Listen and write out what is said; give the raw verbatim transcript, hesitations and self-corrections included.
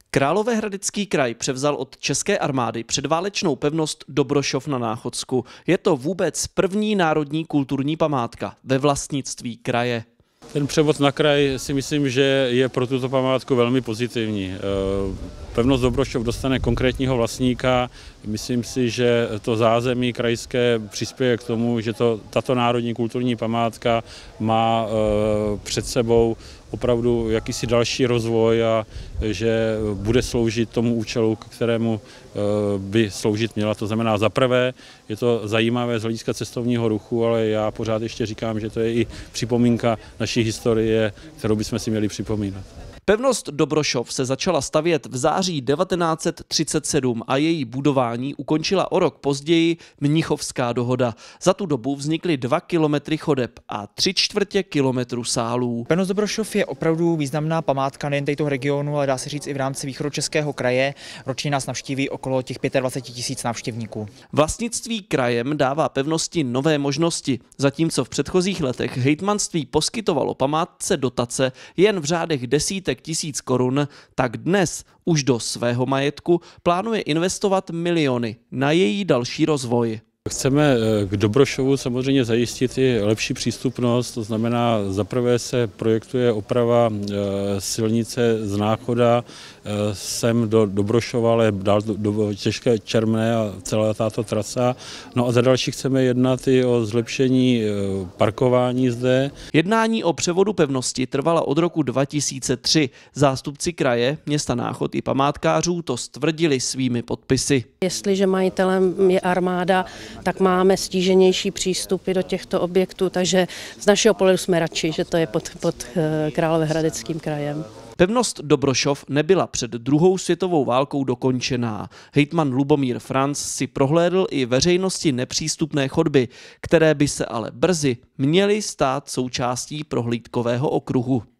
Královéhradecký kraj převzal od české armády předválečnou pevnost Dobrošov na Náchodsku. Je to vůbec první národní kulturní památka ve vlastnictví kraje. Ten převod na kraj si myslím, že je pro tuto památku velmi pozitivní. Pevnost Dobrošov dostane konkrétního vlastníka. Myslím si, že to zázemí krajské přispěje k tomu, že to, tato národní kulturní památka má před sebou opravdu jakýsi další rozvoj a že bude sloužit tomu účelu, k kterému by sloužit měla. To znamená, za prvé je to zajímavé z hlediska cestovního ruchu, ale já pořád ještě říkám, že to je i připomínka naší historie, kterou bychom si měli připomínat. Pevnost Dobrošov se začala stavět v září devatenáct set třicet sedm a její budování ukončila o rok později Mnichovská dohoda. Za tu dobu vznikly dva kilometry chodeb a tři čtvrtě kilometru sálů. Pevnost Dobrošov je opravdu významná památka nejen této regionu, ale dá se říct i v rámci východočeského kraje. Ročně nás navštíví okolo těch dvacet pět tisíc návštěvníků. Vlastnictví krajem dává pevnosti nové možnosti, zatímco v předchozích letech hejtmanství poskytovalo památce dotace jen v řádech desítek tisíc korun, tak dnes už do svého majetku plánuje investovat miliony na její další rozvoj. Chceme k Dobrošovu samozřejmě zajistit i lepší přístupnost, to znamená, zaprvé se projektuje oprava silnice z Náchoda sem do Dobrošova, ale dál do, do Těžké Čermné a celá tato trasa. No a za další chceme jednat i o zlepšení parkování zde. Jednání o převodu pevnosti trvala od roku dva tisíce tři. Zástupci kraje, města Náchod i památkářů to stvrdili svými podpisy. Jestliže majitelem je armáda, tak máme stíženější přístupy do těchto objektů, takže z našeho pohledu jsme radši, že to je pod, pod Královéhradeckým krajem. Pevnost Dobrošov nebyla před druhou světovou válkou dokončená. Hejtman Lubomír Franc si prohlédl i veřejnosti nepřístupné chodby, které by se ale brzy měly stát součástí prohlídkového okruhu.